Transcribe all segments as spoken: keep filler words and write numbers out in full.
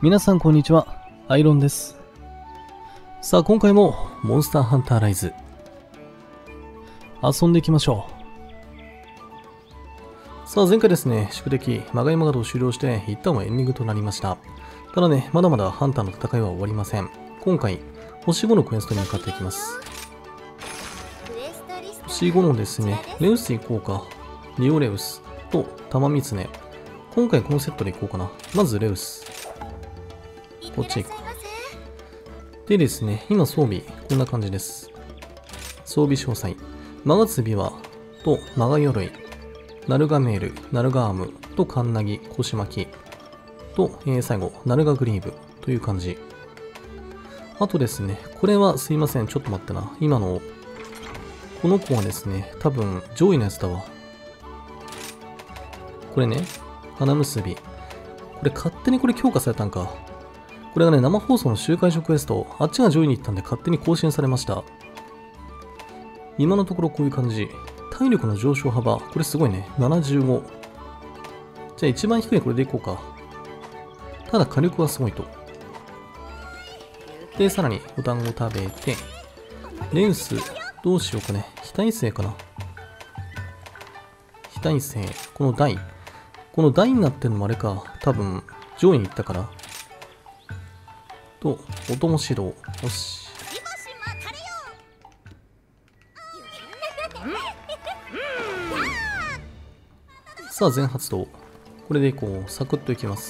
皆さんこんにちは、アイロンです。さあ今回もモンスターハンターライズ遊んでいきましょう。さあ前回ですね、宿敵マガイマガドを終了して一旦はエンディングとなりました。ただね、まだまだハンターの戦いは終わりません。今回星ごのクエストに向かっていきます。星ごのですね、レウス行こうか。リオレウスとタマミツネ。今回このセットで行こうかな。まずレウス、こっち行く。でですね、今装備こんな感じです。装備詳細、マガツビワとマガ鎧、ナルガメール、ナルガアームとカンナギ、腰巻きと、えー、最後ナルガグリーブという感じ。あとですね、これはすいません、ちょっと待ってな。今のこの子はですね、多分上位のやつだわ。これね、花結び。これ勝手にこれ強化されたんか。これがね、生放送の周回所クエスト、あっちが上位に行ったんで勝手に更新されました。今のところこういう感じ。体力の上昇幅、これすごいね。ななじゅうご。じゃあ一番低いこれでいこうか。ただ火力はすごいと。で、さらにお団子食べて、レウス、どうしようかね。非耐性かな。非耐性。この台。この台になってるのもあれか。多分、上位に行ったから。と、音も指導。よし。さあ、全発動。これでいこう。サクッといきます。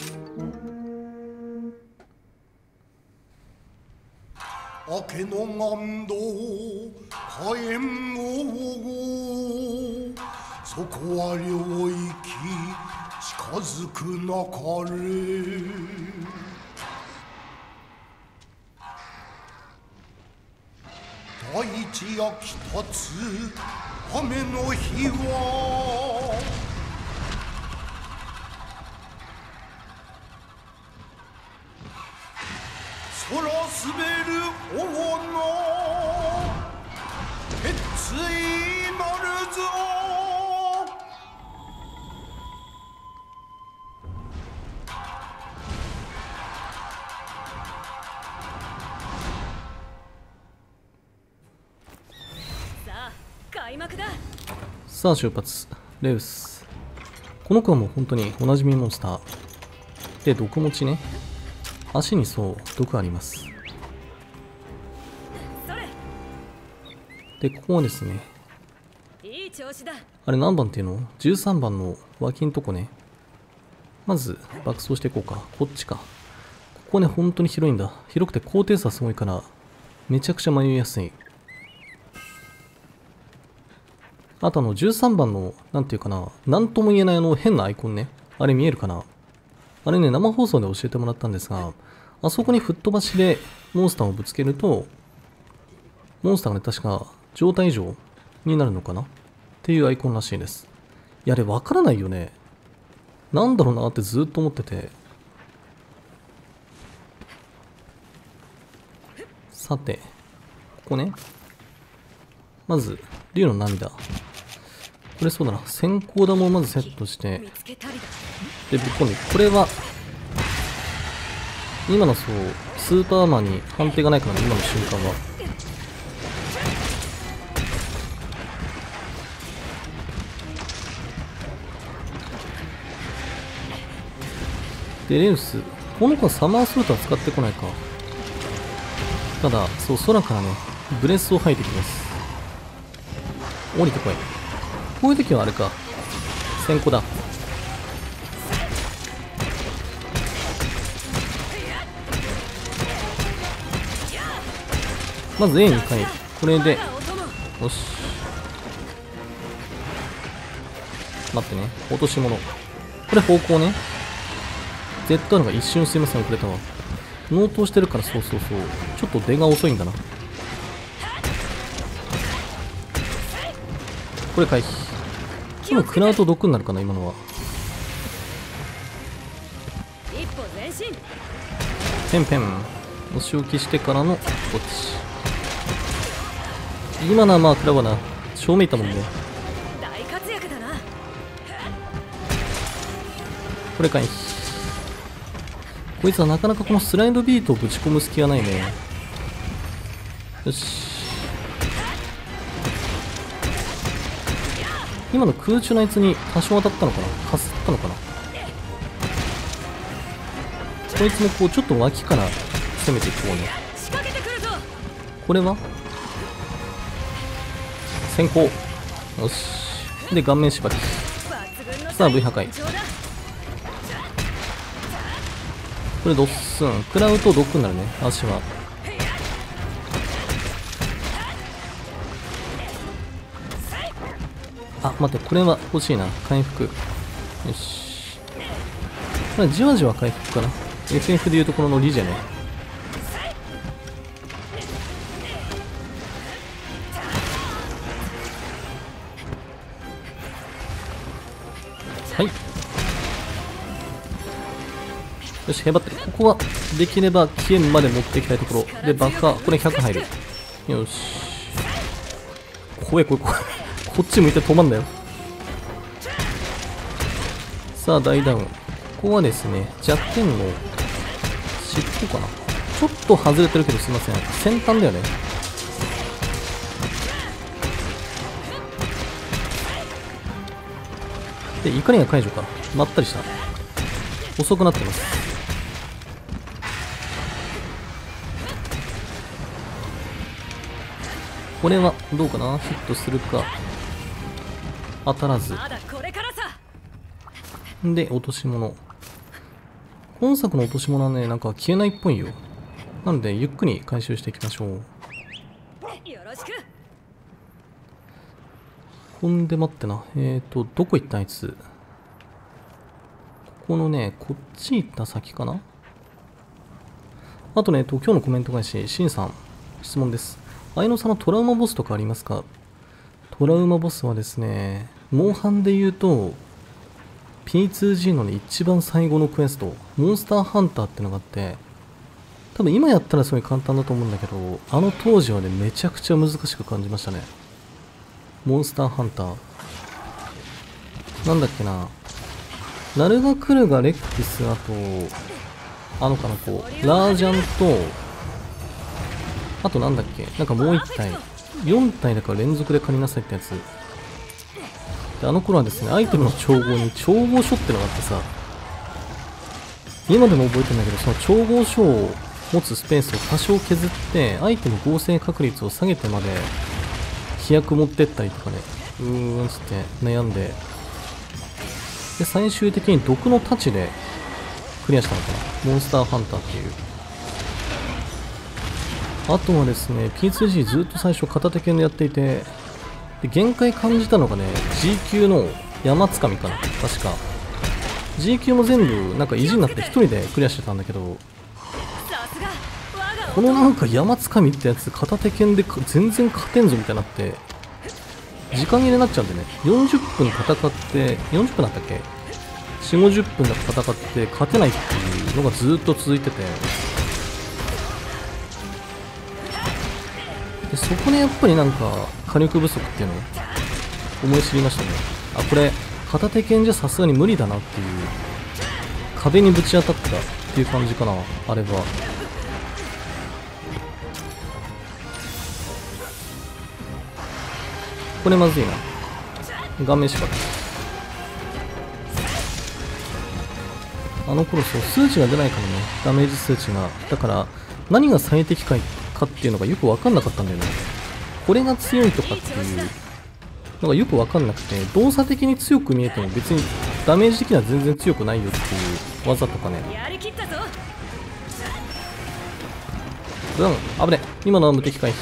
明けの岩道火炎王そこは領域近づくなかれ。大地焼き立つ雨の日は空滑る王の決意なるぞ。 さあ出発。レウス。この子はもう本当におなじみモンスター。で、毒持ちね。足にそう、毒あります。で、ここはですね。あれ何番っていうの ?じゅうさん 番の脇のとこね。まず爆走していこうか。こっちか。ここね、本当に広いんだ。広くて高低差すごいから、めちゃくちゃ迷いやすい。あとあのじゅうさんばんの、なんていうかな、なんとも言えないあの変なアイコンね。あれ見えるかな。あれね、生放送で教えてもらったんですが、あそこに吹っ飛ばしでモンスターをぶつけると、モンスターがね、確か状態異常になるのかなっていうアイコンらしいです。いや、あれわからないよね。なんだろうなってずっと思ってて。さて、ここね。まず、竜の涙。これそうだな。先行玉をまずセットして、で、ぶっ込んで、これは、今のそう、スーパーマンに判定がないからね、今の瞬間は。で、レウス。この子はサマースートは使ってこないか。ただ、そう、空からね、ブレスを吐いてきます。降りてこい。こういう時はあれか。先行だ。まず エーにかい。これで。よし。待ってね。落とし物。これ方向ね。Z のが一瞬すいません、遅れたわ。納刀してるから、そうそうそう。ちょっと出が遅いんだな。これ回避。でも食らうと毒になるかな、今のは。ペンペン。押し置きしてからのこっち。今のはまあ食らうわな。正面いったもんね。これ回避。 こいつはなかなかこのスライドビートをぶち込む隙がないね。よし。今の空中のあいつに多少当たったのかな、かすったのかな。こいつもこうちょっと脇から攻めていこうね。これは先行。よし。で顔面縛り。さあ V 破壊。これドッスン食らうとドックになるね。足はあ、待って、これは欲しいな。回復。よし。これじわじわ回復かな。エフエフ でいうところのリジェね。はい。よし、へばって。ここは、できれば、消えんまで持っていきたいところ。で、爆破。これひゃく入る。よし。怖い怖い怖い。こっち向いて止まんだよ。さあ大ダウン。ここはですね弱点の尻尾かな。ちょっと外れてるけどすいません、先端だよね。で怒りが解除か。まったりした。遅くなってます。これはどうかな。ヒットするか。当たらずで落とし物。今作の落とし物はねなんか消えないっぽいよ。なのでゆっくり回収していきましょう。ほんで待ってな。えーとどこ行ったあいつ。ここのねこっち行った先かな。あとねと今日のコメント返し、シンさん質問です。愛野さんのトラウマボスとかありますか。トラウマボスはですね、モンハンで言うと ピーツージー の、ね、一番最後のクエスト、モンスターハンターってのがあって、多分今やったらすごい簡単だと思うんだけど、あの当時はねめちゃくちゃ難しく感じましたね。モンスターハンターなんだっけな、ナルガクルガレックス、あとあのかな、こうラージャンとあとなんだっけ、なんかもういち体よん体だから連続で借りなさいってやつで、あの頃はですねアイテムの調合に調合書ってのがあってさ、今でも覚えてるんだけど、その調合書を持つスペースを多少削ってアイテム合成確率を下げてまで飛躍持ってったりとかね、うーんつって悩んで、で最終的に毒の太刀でクリアしたのかな、モンスターハンターっていう。あとはですね ピーツージー ずっと最初片手剣でやっていて、で限界感じたのがね ジー 級の山つかみかな、確か ジー 級も全部なんか意地になって一人でクリアしてたんだけど、このなんか山つかみってやつ片手剣で全然勝てんぞみたいになって時間切れになっちゃうんでね、よんじゅっぷん戦ってよんじゅっぷんだったっけ、よんじゅうごじゅっぷんだけ戦って勝てないっていうのがずっと続いてて、でそこでやっぱりなんか火力不足っていうのを思い知りましたね。あ、これ片手剣じゃさすがに無理だなっていう壁にぶち当たったっていう感じかな、あれは。これまずいな。顔面縛り。あの頃そう数値が出ないからね、ダメージ数値が。だから何が最適解かっていうのがよく分かんなかったんだよね。これが強いとかっていうのがよく分かんなくて、動作的に強く見えても別にダメージ的には全然強くないよっていう技とかね。うん、危ね。今のは無敵回避。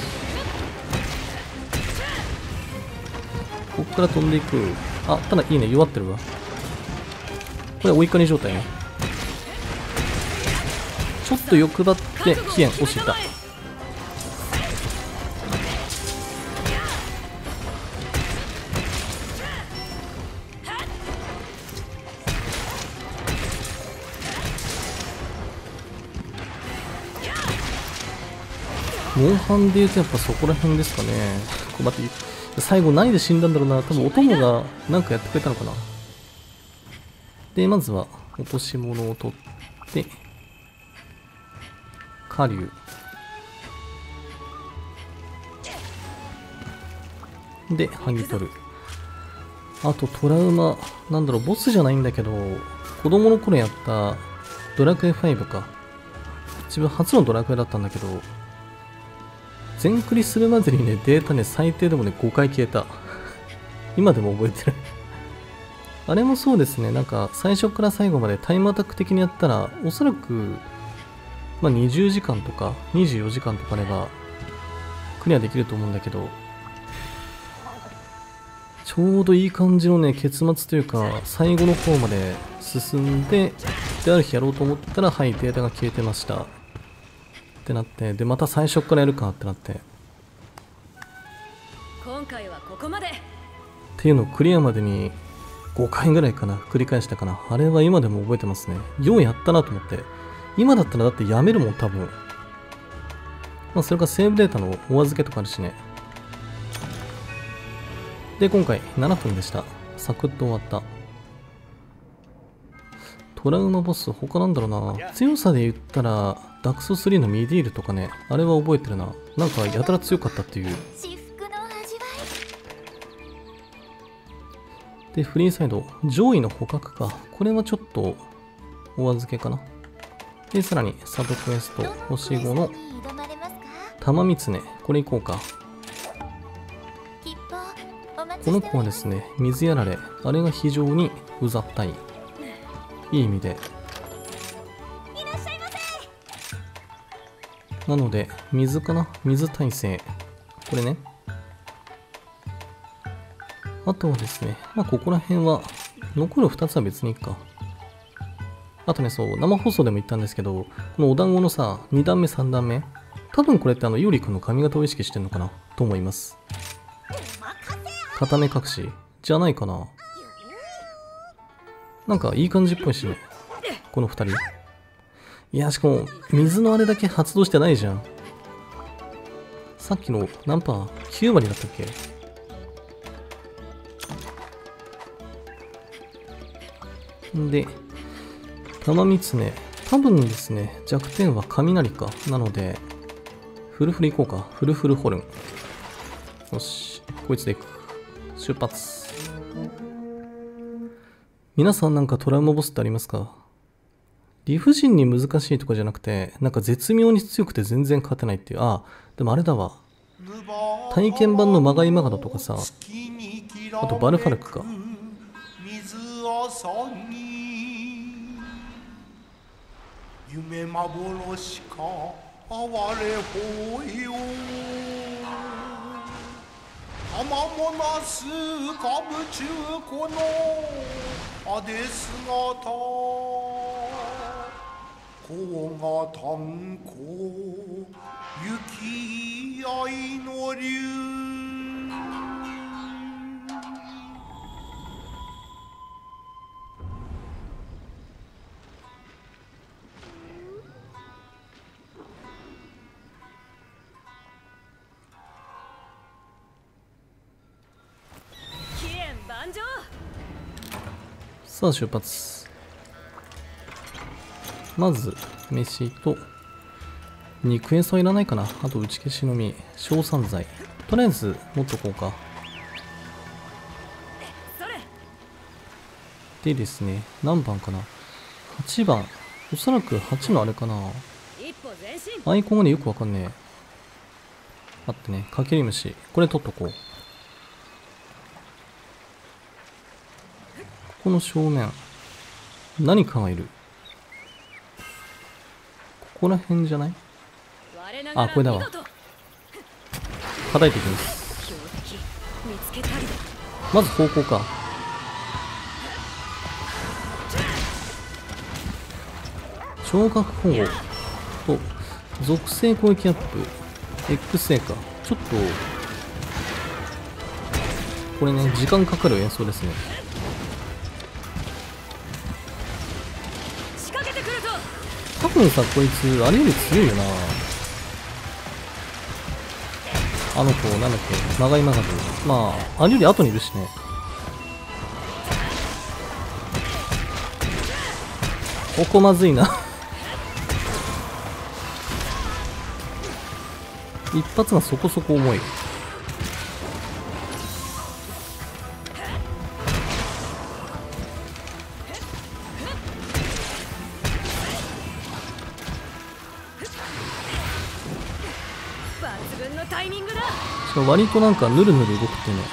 ここから飛んでいく。あ、ただいいね、弱ってるわ。これ追いかり状態ね。ちょっと欲張って飛燕押した。モンハンで言うとやっぱそこら辺ですかね。これ待って、最後何で死んだんだろうな。多分お供が何かやってくれたのかな。でまずは落とし物を取って下流で剥ぎ取る。あとトラウマ、なんだろう、ボスじゃないんだけど、子供の頃やったドラクエファイブか。自分初のドラクエだったんだけど、全クリするまでにね、データね、最低でもね、ごかい消えた。今でも覚えてる。あれもそうですね、なんか最初から最後までタイムアタック的にやったら、おそらく、まあ、にじゅうじかんとかにじゅうよじかんとかあれば、クリアできると思うんだけど、ちょうどいい感じのね、結末というか、最後の方まで進んで、で、ある日やろうと思ったら、はい、データが消えてました。ってなって、で、また最初からやるかってなって。 今回はここまで。 っていうのをクリアまでにごかいぐらいかな、繰り返したかな。あれは今でも覚えてますね。ようやったなと思って。今だったらだってやめるもん、多分。まあ、それからセーブデータのお預けとかあるしね。で、今回ななふんでした。サクッと終わった。トラウマボス、他なんだろうな。強さで言ったら、ダクソスリーのミディールとかね、あれは覚えてるな。なんかやたら強かったっていう。で、フリーサイド、上位の捕獲か。これはちょっとお預けかな。で、さらにサブクエスト、星ごの玉狐、これいこうか。この子はですね、水やられ、あれが非常にうざったい。いい意味で。なので、水かな？水耐性。これね。あとはですね、まあ、ここら辺は、残るふたつは別にいいか。あとね、そう、生放送でも言ったんですけど、このお団子のさ、に段目、さん段目。多分これってあの、ユーリ君の髪型を意識してんのかなと思います。片目隠しじゃないかな。なんかいい感じっぽいしね。このふたり。いや、しかも、水のあれだけ発動してないじゃん。さっきの何パー ?きゅう 割だったっけ？で、玉狐。多分ですね、弱点は雷か。なので、フルフルいこうか。フルフルホルン。よし。こいつでいく。出発。皆さんなんかトラウマボスってありますか？理不尽に難しいとかじゃなくて、なんか絶妙に強くて全然勝てないっていう。ああ、でもあれだわ。体験版のマガイマガダとかさ、あとバルファルクか。 夢幻か哀れほいよ玉もなすかぶちゅうこのあで姿こが炭鉱雪合いの竜さあ出発。まず飯と肉餌はいらないかな。あと打ち消しの実、硝酸剤、とりあえず持っとこうか。でですね、何番かな。はちばん。おそらくはちのあれかな。アイコンがねよくわかんねえ。待ってね、かけり虫、これ取っとこう。この正面、何かがいる。ここら辺じゃない？あ、これだわ。叩いていきます。まず方向か。聴覚保護と属性攻撃アップ X 性か。ちょっとこれね、時間かかる演奏ですね。多分さ、こいつあれより強いよな。あの子なんだっけ、長い長く、まああれより後にいるしね。ここまずいな一発がそこそこ重い。しかも割となんかヌルヌル動くっていうね、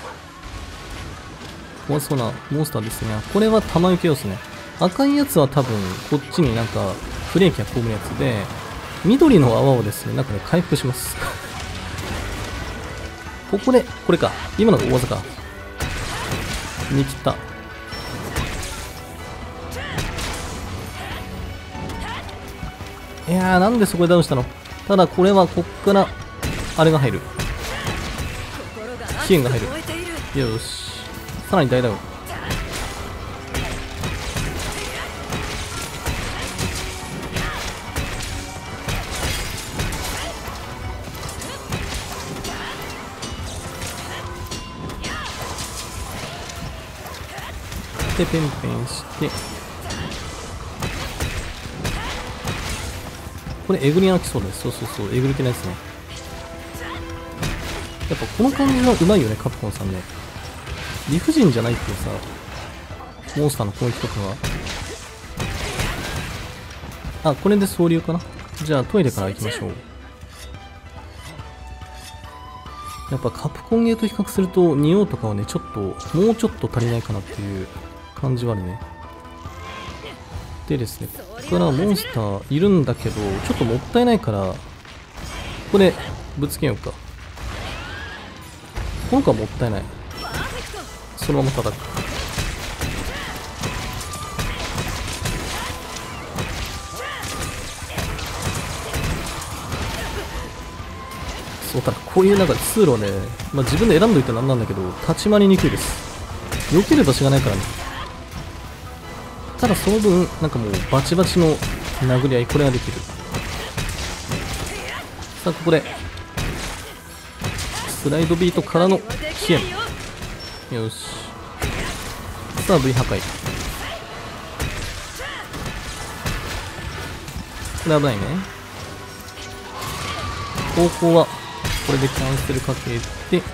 怖そうなモンスターですが、これは弾受け要素ね。赤いやつは多分こっちになんかフレーキが被るやつで、緑の泡をですね、なんかね、回復します。ここで、これか。今のが大技か。逃げ切った。いやー、なんでそこでダウンしたの。ただこれはこっから、あれが入る。支援が入る。よし。さらに大ダウン。で、ペンペンして。これ、えぐりが来そうです。そうそうそう、えぐり系のやつね。やっぱこの感じはうまいよね、カプコンさんね。理不尽じゃないっていうさ、モンスターの攻撃とかは。あ、これで総流かな。じゃあトイレから行きましょう。やっぱカプコンゲーと比較すると、ニオとかはね、ちょっと、もうちょっと足りないかなっていう感じはあるね。でですね、ここからモンスターいるんだけど、ちょっともったいないから、ここでぶつけようか。この子はもったいない。そのまま叩く。そう、ただこういうなんか通路ね、まあ、自分で選んどいてなんなんだけど、立ち回りにくいです。避ける場所がないからね。ただその分、なんかもうバチバチの殴り合い、これができる。さあ、ここで、スライドビートからの支援。よし。さあ、V 破壊。これ危ないね。方向は、これでキャンセルかけて、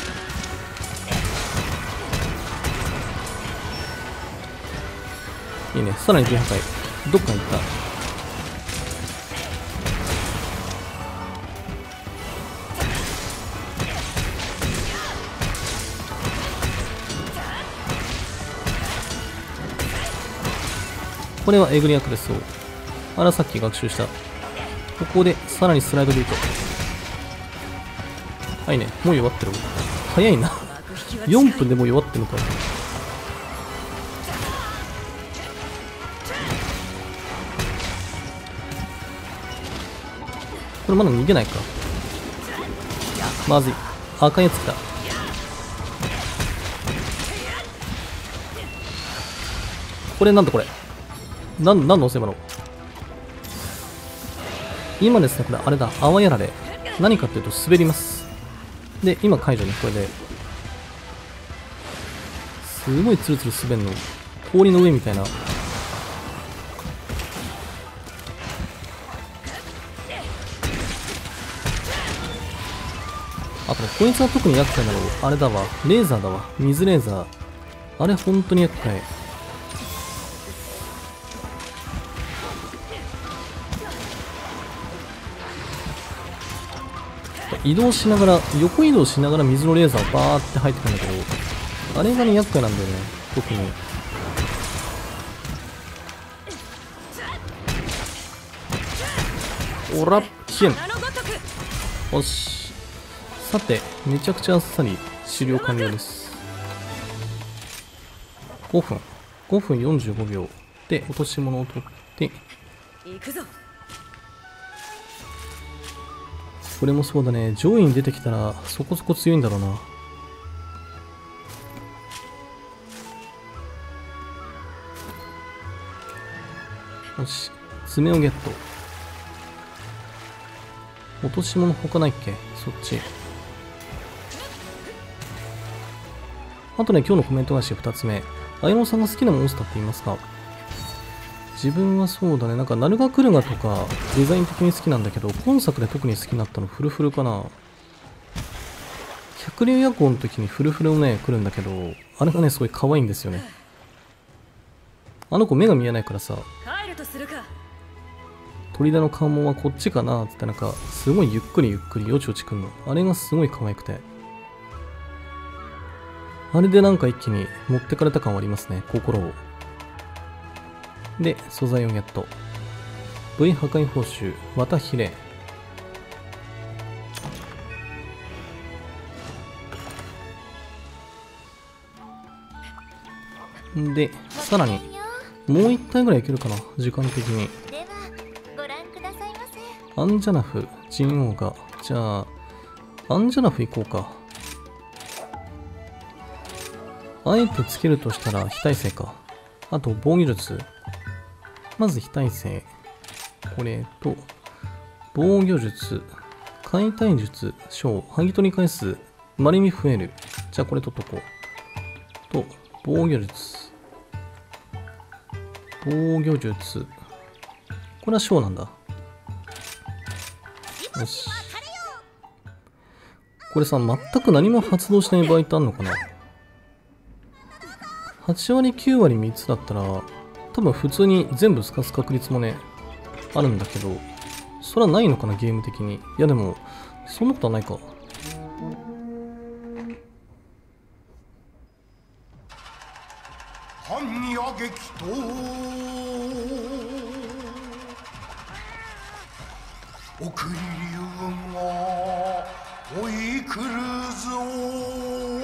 いいね。さらに V 破壊。どっか行った。これはえぐり役ですよ。あら、さっき学習した。ここでさらにスライドビート。はいね。もう弱ってる。早いな。よんぷんでもう弱ってるのか。これまだ逃げないか。まずい。赤いやつ来た。これなんだこれ。なん、なんの押せばの今ですね、これあれだ。泡やられ。何かっていうと滑ります。で、今解除ね、これで。すごいツルツル滑るの。氷の上みたいな。あとね、こいつは特に厄介なの、あれだわ。レーザーだわ。水レーザー。あれ、本当に厄介。移動しながら、横移動しながら水のレーザーバーって入ってくるんだけど、あれがね、厄介なんだよね。特に。おら、支援。よし。さて、めちゃくちゃあっさり終了完了です。ごふん。ごふんよんじゅうごびょうで落とし物を取って、これもそうだね。上位に出てきたらそこそこ強いんだろうな。よし。爪をゲット。落とし物他ないっけ？そっち。あとね、今日のコメント返しふたつめ。あやのさんが好きなモンスターって言いますか？ 自分はそうだね、なんかナルガクルガとかデザイン的に好きなんだけど、今作で特に好きになったのフルフルかな。百竜夜行の時にフルフルをね来るんだけど、あれがねすごい可愛いんですよね。あの子目が見えないからさ、砦の関門はこっちかなってってなんかすごいゆっくりゆっくりよちよちくんの、あれがすごい可愛くて、あれでなんか一気に持ってかれた感はありますね、心を。で素材をゲット。 V 破壊報酬綿ひれ。でさらにもう一体ぐらいいけるかな、時間的に。アンジャナフ、ジンオウガ。じゃあ、アンジャナフ行こうか。あえてつけるとしたら非耐性か。あと防御術。まず非耐性。これと、防御術。解体術、小、剥ぎ取り回数、丸み増える。じゃあこれ取っとこう。と、防御術。防御術。これは小なんだ。よし。これさ、全く何も発動しない場合ってあんのかな。はち割きゅう割みっつだったら多分普通に全部透かす確率もねあるんだけど、それはないのかなゲーム的に。いやでもそんなことはないか。 般若激闘送り竜が追い来るぞ。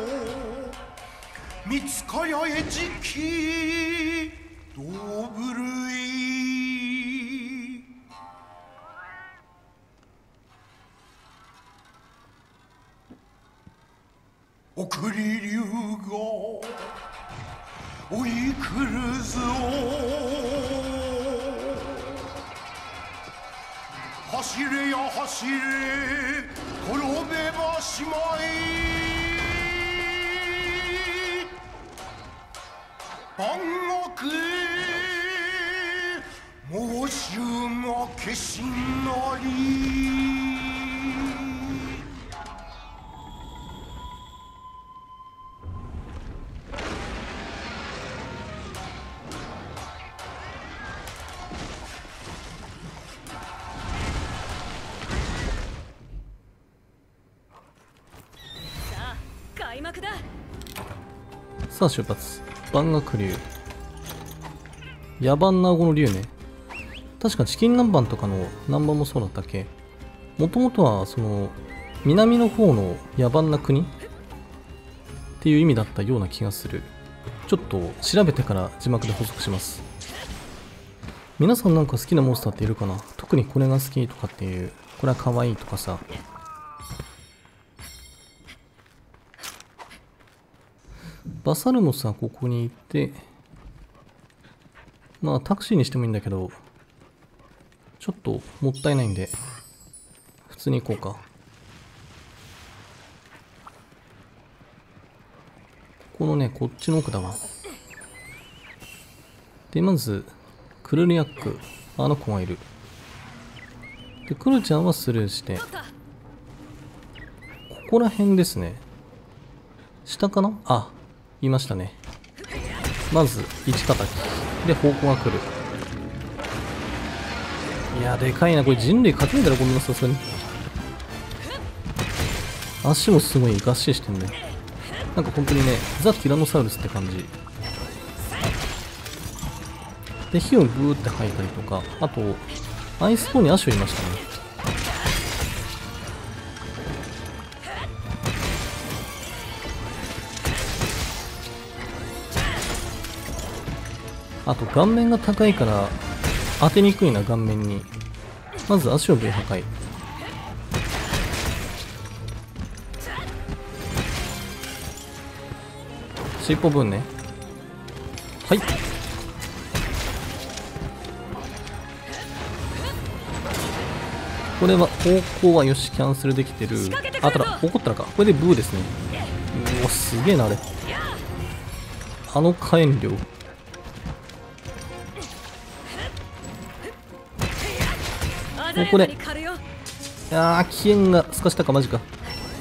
三つかやえじきどぶるい。送り竜が追い来るぞ。走れや走れ転べばしまい。万国猛衆が消しなり。 さあ出発。万学竜。野蛮な顎の竜ね。確かチキン南蛮とかの南蛮もそうだったっけ。もともとはその南の方の野蛮な国っていう意味だったような気がする。ちょっと調べてから字幕で補足します。皆さんなんか好きなモンスターっているかな。特にこれが好きとかっていう、これは可愛いとかさ。バサルもさ、ここに行って、まあタクシーにしてもいいんだけど、ちょっともったいないんで、普通に行こうか。このね、こっちの奥だわ。で、まず、クルルヤック、あの子がいる。で、クルちゃんはスルーして、ここら辺ですね。下かなあ、いましたね。まず一叩きで方向が来る。いやでかいな、これ人類勝てんだろこんな。さすがに足もすごいがっしりしてんね。なんか本当にねザ・ティラノサウルスって感じで、火をブーって吐いたりとか、あとアイスボーンにアシュいましたね。あと顔面が高いから当てにくいな、顔面に。まず足を V 破壊。尻尾分ね。はい。これは方向はよし、キャンセルできてる。あ、ただ怒ったらか。これでブーですね。うわすげえなあれ。あの火炎量。 ここで、いやー、起源が透かしたか、マジか。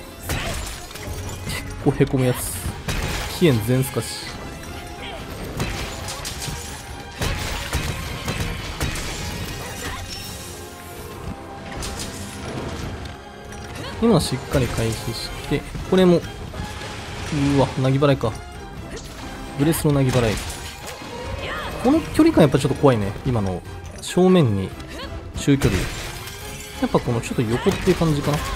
結構へこむやつ。起源全透かし。今はしっかり回避して、これも、うわ、なぎ払いか。ブレスのなぎ払い。この距離感やっぱちょっと怖いね。今の正面に中距離。やっぱこのちょっと横っていう感じかな。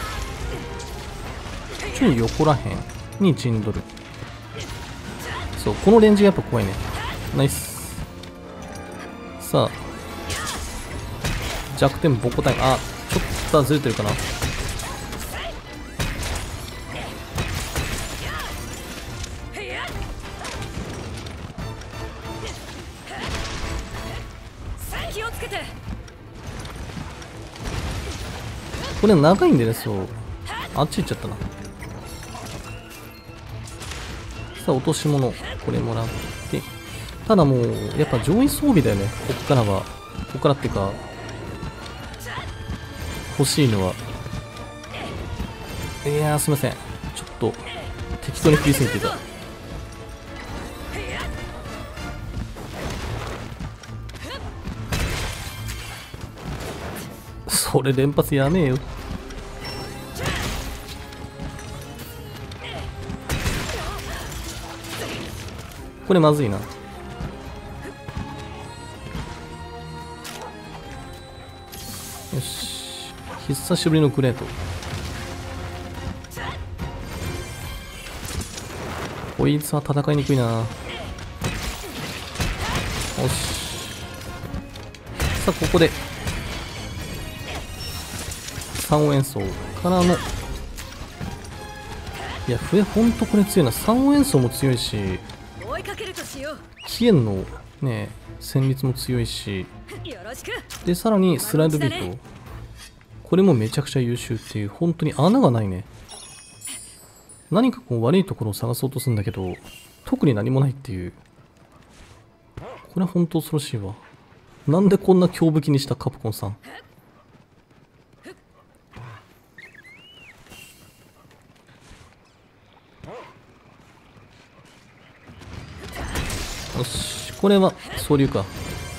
ちょい横らへんに陣取る。そう、このレンジがやっぱ怖いね。ナイス。さあ、弱点ボコタイム。あ、ちょっとずれてるかな。これ長いんでね、そう。あっち行っちゃったな。さあ、落とし物。これもらって。ただもう、やっぱ上位装備だよね。こっからは。こっからっていうか、欲しいのは。いやー、すいません。ちょっと、適当に振りすぎてた。それ連発やめえよ。これまずいな。よし、久しぶりのグレート。こいつは戦いにくいな。よし、さあここで三音演奏からの、いや笛ほんとこれ強いな。三音演奏も強いし、起源のね旋律も強いし、でさらにスライドビート、これもめちゃくちゃ優秀っていう、本当に穴がないね。何かこう悪いところを探そうとするんだけど、特に何もないっていう。これは本当恐ろしいわ。なんでこんな強武器にしたカプコンさん。よし、これは総流か。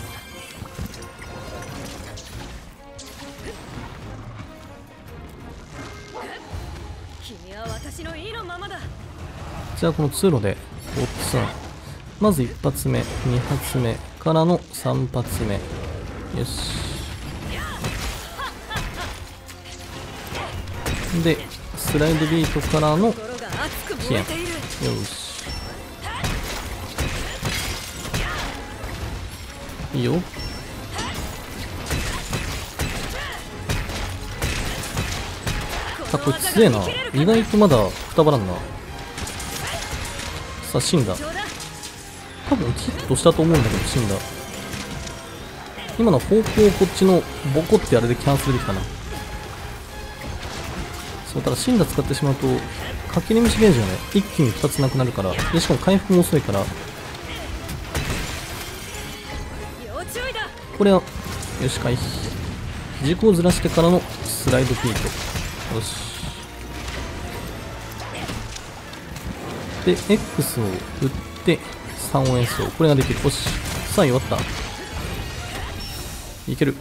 じゃあこの通路でおっつん、まず一発目、二発目からの三発目。よし。でスライドビートからの起源。よし。いいよ。あ、これ強えな。意外とまだくたばらんな。さあ、死んだ。多分ヒットしたと思うんだけど、死んだ。今の方向をこっちのボコってあれでキャンセルできたな。そう、ただ死んだ使ってしまうと、かけり虫ゲージがね、一気にふたつなくなるから、で、しかも回復も遅いから、これは、よし、回避。軸をずらしてからのスライドピート。よし。で、X を打って、三音演奏。これができる。よし。さあ、弱った。いける。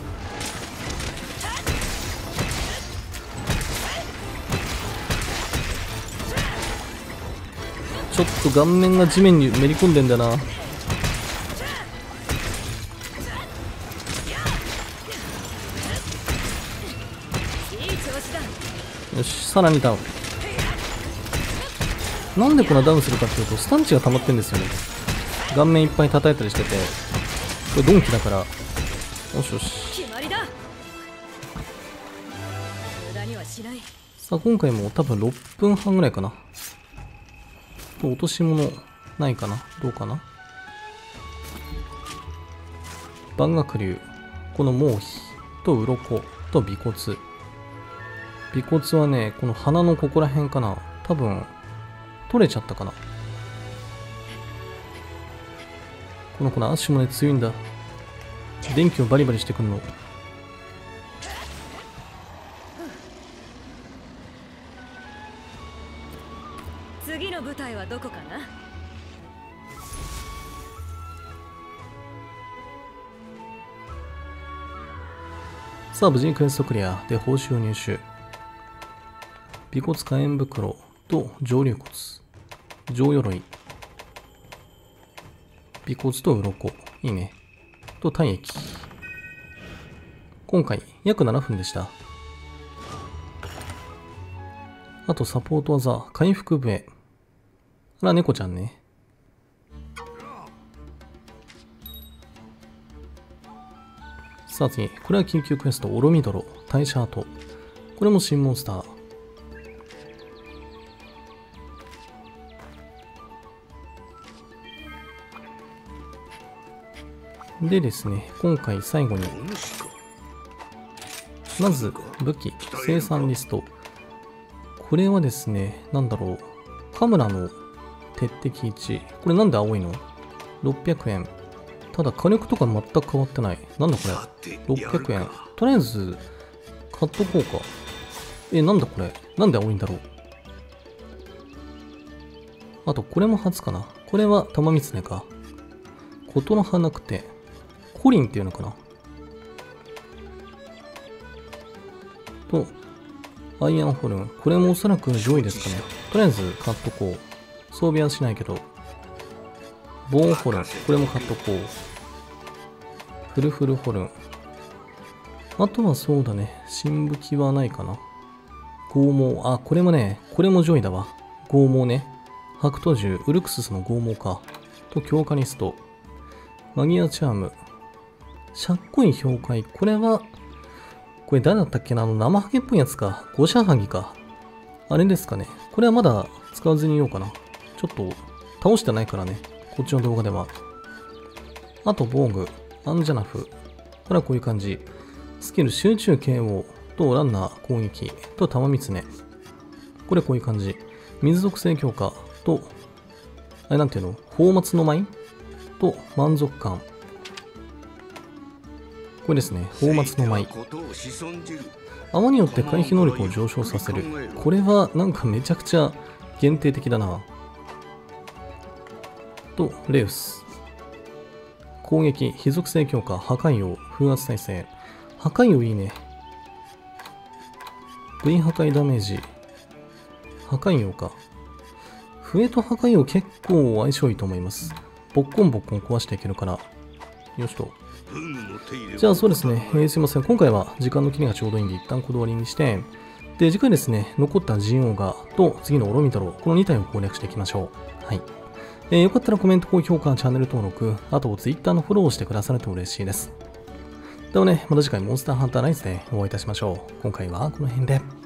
ちょっと顔面が地面にめり込んでんだな。よし、さらにダウン。なんでこんなダウンするかっていうと、スタンチが溜まってんですよね。顔面いっぱい叩いたりしてて、これドンキだから。よしよし。さあ今回も多分ろっぷんはんぐらいかな。落とし物ないかな、どうかな。万岳流、この毛皮と鱗と尾骨。尾骨はね、この鼻のここら辺かな。多分取れちゃったかな。この子の足もね強いんだ。電気をバリバリしてくんの。 舞台はどこかな。 さあ、無事にクエストクリアで報酬を入手。尾骨火炎袋と上流骨、上鎧、尾骨と鱗、いいね。と体液。今回約ななふんでした。あとサポート技、回復笛。あら、猫ちゃんね。さあ次、これは緊急クエスト、オロミドロ、代謝跡。これも新モンスター。でですね、今回最後に、まず武器、生産リスト。これはですね、なんだろう。カムラの鉄壁いち。これなんで青いの ?ろっぴゃくえん。ただ火力とか全く変わってない。なんだこれ ?ろっぴゃくえん。とりあえず、買っとこうか。え、なんだこれなんで青いんだろう。あと、これも初かな。これは玉狐か。ことの葉なくて、コリンっていうのかなと、アイアンホルン。これもおそらく上位ですかね。とりあえず買っとこう。装備はしないけど。ボーンホルン。これも買っとこう。フルフルホルン。あとはそうだね。新武器はないかな。剛毛。あ、これもね、これも上位だわ。剛毛ね。白兎銃。ウルクススの剛毛か。と、強化リスト。マギアチャーム。しゃっこい氷塊。これは、これ誰だったっけなあの生ハゲっぽいやつか。ゴシャハギか。あれですかね。これはまだ使わずにいようかな。ちょっと、倒してないからね。こっちの動画では。あと、防具。アンジャナフ。これはこういう感じ。スキル、集中 ケーオー とランナー攻撃と玉狐。これこういう感じ。水属性強化と、あれなんていうの泡沫の舞と満足感。これですね。泡沫の舞。泡によって回避能力を上昇させる。これはなんかめちゃくちゃ限定的だな。と、レウス。攻撃、非属性強化、破壊王、風圧耐性。破壊王いいね。V 破壊ダメージ。破壊王か。笛と破壊王結構相性いいと思います。ボッコンボッコン壊していけるから。よしと。じゃあそうですね、えー、すいません。今回は時間の切りがちょうどいいんで一旦こだわりにして、で、次回ですね、残ったジンオーガと次のオロミドロ、このに体を攻略していきましょう。はい。えー、よかったらコメント、高評価、チャンネル登録、あと Twitter のフォローをしてくださると嬉しいです。ではね、また次回モンスターハンターライズでお会いいたしましょう。今回はこの辺で。